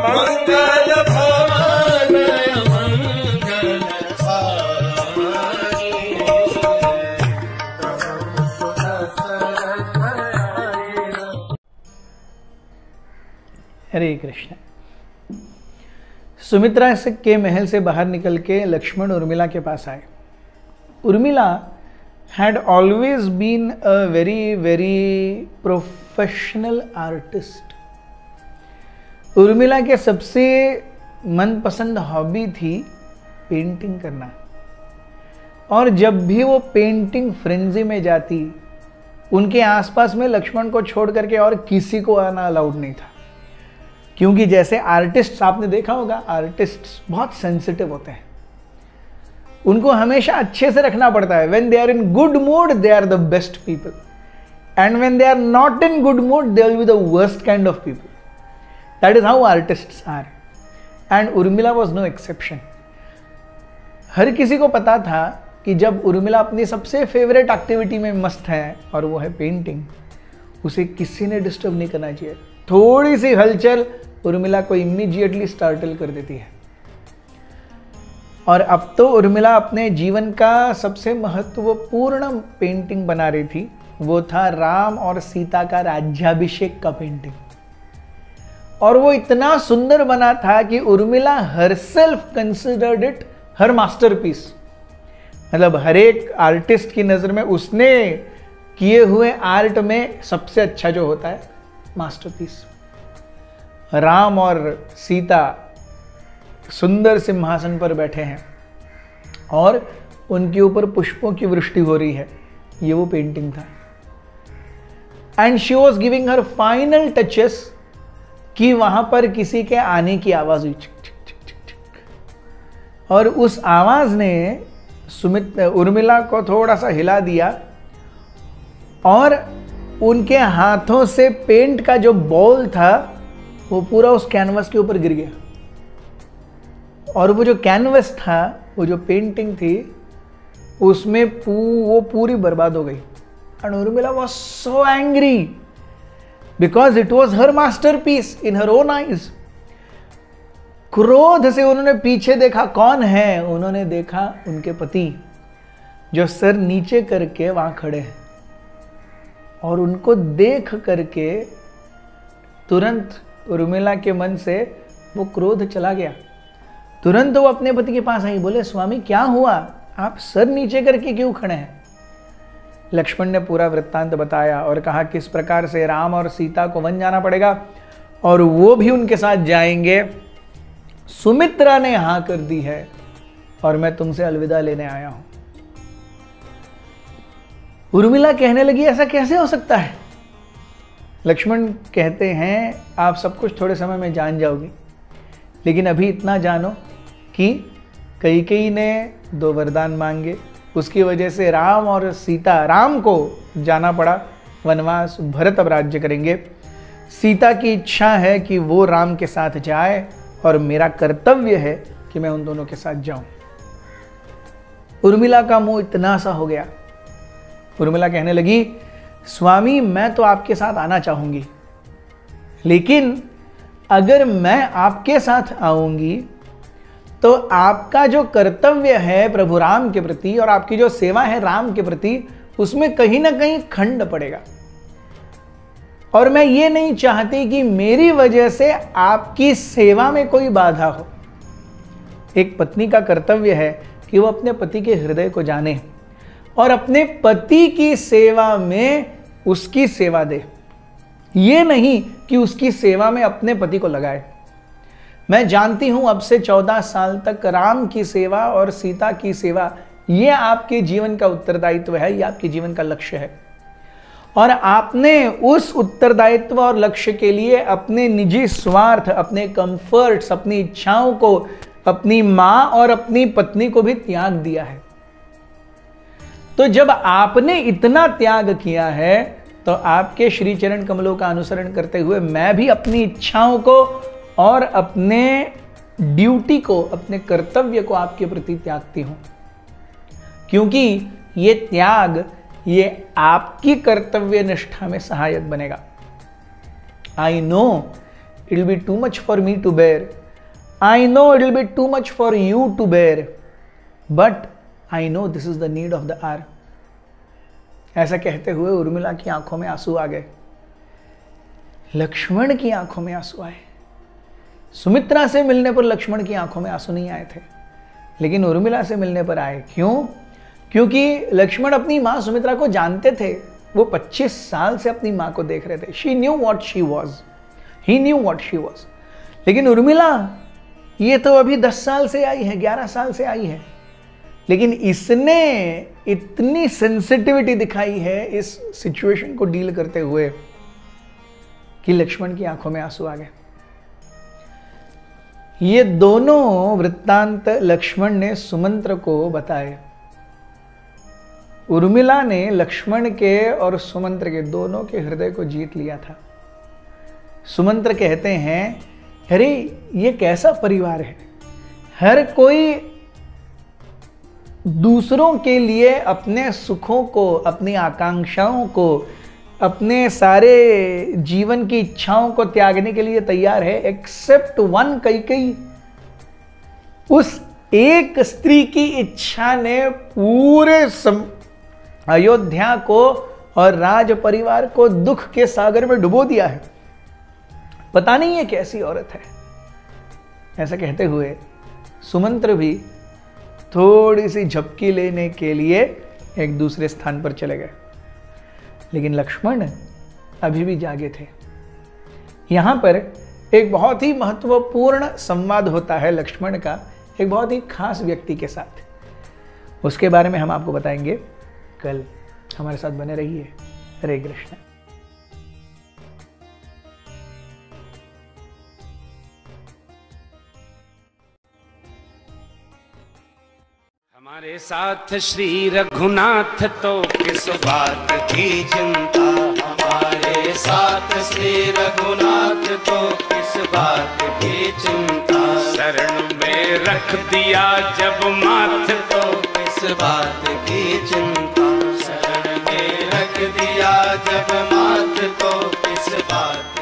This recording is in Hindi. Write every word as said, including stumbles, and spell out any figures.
मंगल भवन मंगल हरे कृष्ण। सुमित्रा के महल से बाहर निकल के लक्ष्मण उर्मिला के पास आए। Urmila had always been a very very professional artist. Urmila के सबसे मनपसंद हॉबी थी पेंटिंग करना, और जब भी वो पेंटिंग फ्रेंजी में जाती, उनके आसपास में लक्ष्मण को छोड़ करके और किसी को आना अलाउड नहीं था, क्योंकि जैसे आर्टिस्ट्स आपने देखा होगा, आर्टिस्ट्स बहुत सेंसिटिव होते हैं, उनको हमेशा अच्छे से रखना पड़ता है। When they are in good mood, they are the best people, and when they are not in good mood, they will be the worst kind of people. That is how artists are, and Urmila was no exception. हर किसी को पता था कि जब उर्मिला अपनी सबसे फेवरेट एक्टिविटी में मस्त है, और वो है पेंटिंग, उसे किसी ने डिस्टर्ब नहीं करना चाहिए। थोड़ी सी हलचल उर्मिला को इमीडिएटली स्टार्टल कर देती है। और अब तो उर्मिला अपने जीवन का सबसे महत्वपूर्ण पेंटिंग बना रही थी, वो था राम और सीता का राज्याभिषेक का पेंटिंग। और वो इतना सुंदर बना था कि Urmila herself considered it her masterpiece. मतलब हर एक आर्टिस्ट की नज़र में उसने किए हुए आर्ट में सबसे अच्छा जो होता है मास्टरपीस। राम और सीता सुंदर सिंहासन पर बैठे हैं और उनके ऊपर पुष्पों की वृष्टि हो रही है, ये वो पेंटिंग था। And she was giving her final touches कि वहां पर किसी के आने की आवाज हुई, और उस आवाज ने सुमित उर्मिला को थोड़ा सा हिला दिया, और उनके हाथों से पेंट का जो बॉल था वो पूरा उस कैनवस के ऊपर गिर गया। और वो जो कैनवस था, वो जो पेंटिंग थी, उसमें पू, वो पूरी बर्बाद हो गई। And Urmila was so angry because it was her masterpiece in her own eyes. क्रोध से उन्होंने पीछे देखा, कौन है? उन्होंने देखा उनके पति, जो सर नीचे करके वहां खड़े हैं, और उनको देख करके तुरंत उर्मिला के मन से वो क्रोध चला गया। तुरंत वो अपने पति के पास आई, बोले स्वामी क्या हुआ, आप सर नीचे करके क्यों खड़े हैं? लक्ष्मण ने पूरा वृत्तांत बताया और कहा किस प्रकार से राम और सीता को वन जाना पड़ेगा, और वो भी उनके साथ जाएंगे। सुमित्रा ने हाँ कर दी है और मैं तुमसे अलविदा लेने आया हूं। उर्मिला कहने लगी ऐसा कैसे हो सकता है? लक्ष्मण कहते हैं आप सब कुछ थोड़े समय में जान जाओगी, लेकिन अभी इतना जानो कि कैकेयी ने दो वरदान मांगे, उसकी वजह से राम और सीता, राम को जाना पड़ा वनवास, भरत अब राज्य करेंगे। सीता की इच्छा है कि वो राम के साथ जाए, और मेरा कर्तव्य है कि मैं उन दोनों के साथ जाऊं। उर्मिला का मुंह इतना सा हो गया। उर्मिला कहने लगी स्वामी मैं तो आपके साथ आना चाहूंगी, लेकिन अगर मैं आपके साथ आऊंगी तो आपका जो कर्तव्य है प्रभु राम के प्रति, और आपकी जो सेवा है राम के प्रति, उसमें कहीं ना कहीं खंड पड़ेगा, और मैं ये नहीं चाहती कि मेरी वजह से आपकी सेवा में कोई बाधा हो। एक पत्नी का कर्तव्य है कि वो अपने पति के हृदय को जाने और अपने पति की सेवा में उसकी सेवा दे, ये नहीं कि उसकी सेवा में अपने पति को लगाए। मैं जानती हूं अब से चौदह साल तक राम की सेवा और सीता की सेवा, ये आपके जीवन का उत्तरदायित्व है, ये आपके जीवन का लक्ष्य है, और आपने उस उत्तरदायित्व और लक्ष्य के लिए अपने निजी स्वार्थ, अपने कंफर्ट्स, अपनी इच्छाओं को, अपनी मां और अपनी पत्नी को भी त्याग दिया है। तो जब आपने इतना त्याग किया है, तो आपके श्री चरण कमलों का अनुसरण करते हुए मैं भी अपनी इच्छाओं को और अपने ड्यूटी को, अपने कर्तव्य को आपके प्रति त्यागती हूं, क्योंकि ये त्याग ये आपकी कर्तव्य निष्ठा में सहायक बनेगा। I know it will be too much for me to bear, I know it will be too much for you to bear, but I know this is the need of the hour. ऐसा कहते हुए उर्मिला की आंखों में आंसू आ गए, लक्ष्मण की आंखों में आंसू आए। सुमित्रा से मिलने पर लक्ष्मण की आंखों में आंसू नहीं आए थे, लेकिन उर्मिला से मिलने पर आए। क्यों? क्योंकि लक्ष्मण अपनी मां सुमित्रा को जानते थे, वो पच्चीस साल से अपनी मां को देख रहे थे। She knew what she was, he knew what she was. लेकिन उर्मिला ये तो अभी दस साल से आई है, ग्यारह साल से आई है, लेकिन इसने इतनी सेंसिटिविटी दिखाई है इस सिचुएशन को डील करते हुए कि लक्ष्मण की आंखों में आंसू आ गए। ये दोनों वृत्तांत लक्ष्मण ने सुमंत्र को बताए। उर्मिला ने लक्ष्मण के और सुमंत्र के दोनों के हृदय को जीत लिया था। सुमंत्र कहते हैं, अरे ये कैसा परिवार है, हर कोई दूसरों के लिए अपने सुखों को, अपनी आकांक्षाओं को, अपने सारे जीवन की इच्छाओं को त्यागने के लिए तैयार है, एक्सेप्ट वन कैकेयी। उस एक स्त्री की इच्छा ने पूरे सम... अयोध्या को और राज परिवार को दुख के सागर में डुबो दिया है। पता नहीं ये कैसी औरत है। ऐसा कहते हुए सुमंत्र भी थोड़ी सी झपकी लेने के लिए एक दूसरे स्थान पर चले गए, लेकिन लक्ष्मण अभी भी जागे थे। यहां पर एक बहुत ही महत्वपूर्ण संवाद होता है लक्ष्मण का एक बहुत ही खास व्यक्ति के साथ। उसके बारे में हम आपको बताएंगे कल। हमारे साथ बने रहिए। हरे कृष्ण। हमारे साथ श्री रघुनाथ तो किस बात की चिंता, हमारे साथ श्री रघुनाथ तो किस बात की चिंता, शरण में रख दिया जब माथ तो किस बात की चिंता, शरण में रख दिया जब माथ तो किस बात